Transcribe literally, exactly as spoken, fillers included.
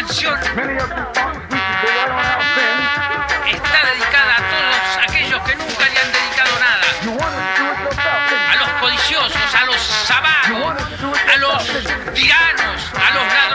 canción está dedicada a todos aquellos que nunca le han dedicado nada. A los codiciosos, a los avaros, a los tiranos, a los ladrones.